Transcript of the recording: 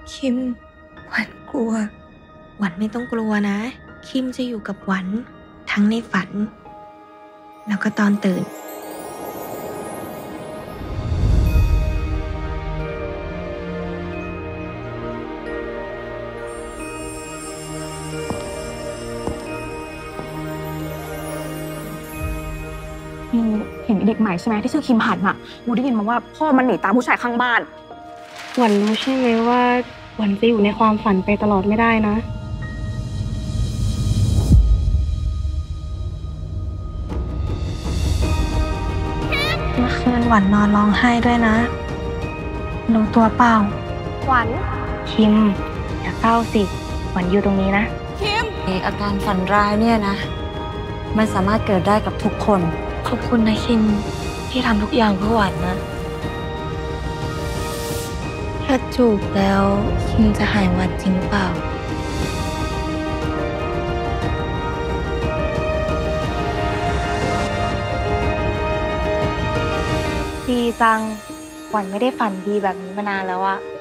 คิมหวันกลัวหวันไม่ต้องกลัวนะคิมจะอยู่กับหวันทั้งในฝันแล้วก็ตอนตื่นเห็นเด็กใหม่ใช่ไหมที่ชื่อคิมหันอะมูได้ยินมาว่าพ่อมันหนีตามผู้ชายข้างบ้านหวันรู้ใช่ไหมว่าหวันจะอยู่ในความฝันไปตลอดไม่ได้นะเมื่อคืนหวันนอนร้องไห้ด้วยนะรู้ตัวเปล่าหวันคิมอย่าเศร้าสิหวันอยู่ตรงนี้นะอาการฝันร้ายเนี่ยนะมันสามารถเกิดได้กับทุกคนขอบคุณนะคิมที่ทำทุกอย่างเพื่อหวันนะถ้าจูบแล้วคิมจะหายหวันจริงเปล่าดีจังหวันไม่ได้ฝันดีแบบนี้มานานแล้วอะ